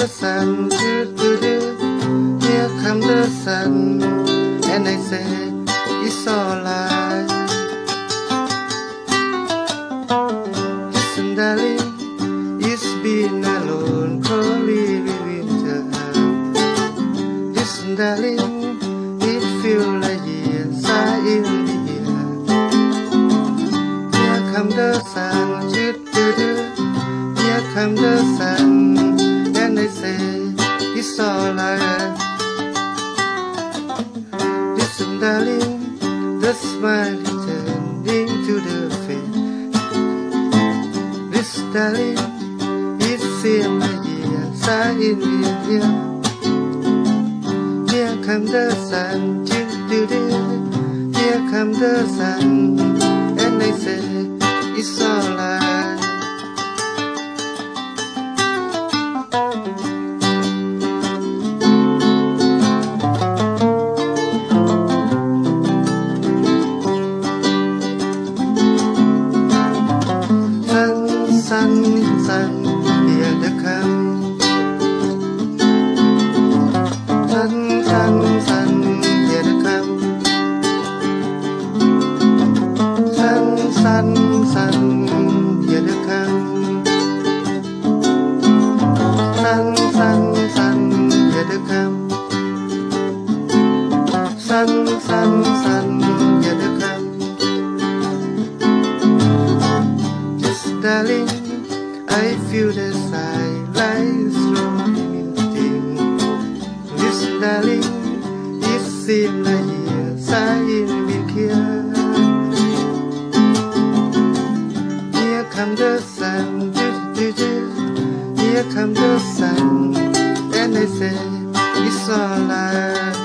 the sun, here come the sun, and I say it's alright. Listen, darling, it's been a long, cold winter. Listen, darling, it feels like years are in the air. Here come the sun, here come the sun, and I say it's alright. Listen, darling, the smile returning to the face. Listen, darling, it seems like years are in the air. Here come the sun, here come the sun, and I say it's alright. Sun, sun, here they come. Sun, sun, sun, here they come. Sun, sun, sun, here they come. Sun, sun, sun, here they come. Sun, sun, sun, here they come. Just darling, I feel the silence slowly melting. Listen, darling, it seems like years are in been here. Here come the sun, here come the sun, and I say it's alright.